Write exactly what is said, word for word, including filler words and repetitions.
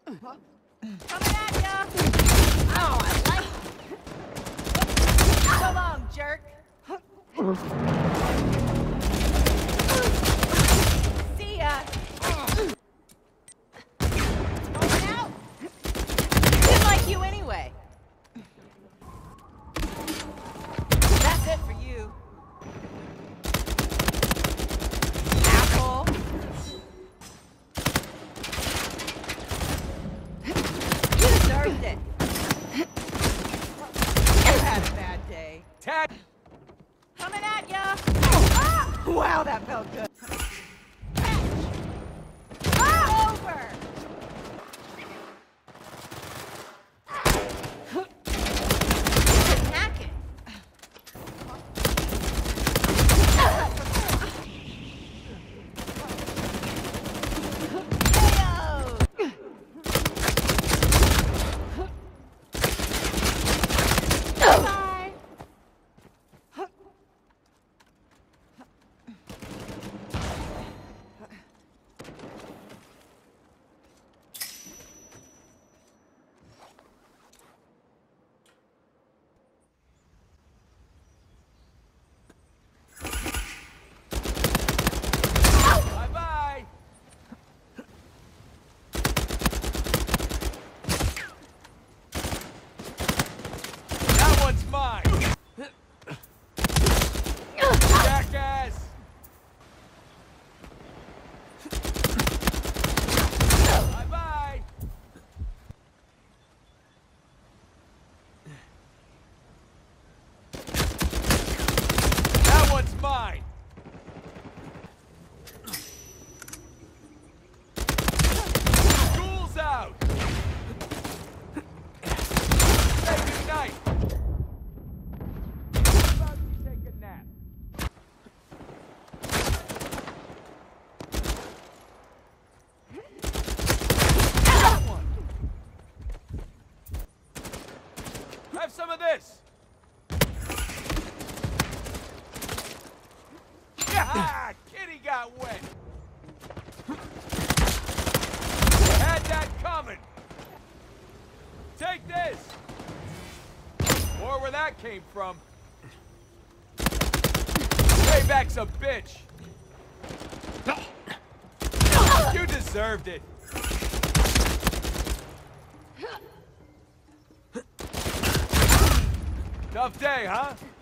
Coming at ya! Oh, I like it! So long, jerk! See ya! Over out! Didn't like you anyway! That's it for you! Asshole! You deserved it! You had a bad day. Tag! Coming at ya! Ah! Wow, that felt good. Ah! Over! Attack it! Bye! Bye-bye! That one's mine! Jackass! Bye-bye! That one's mine! School's out! Say goodnight! About to take a nap. That one! Have some of this! Ah! Kitty got wet! Had that coming! Take this! More where that came from. Payback's a bitch! You deserved it! Tough day, huh?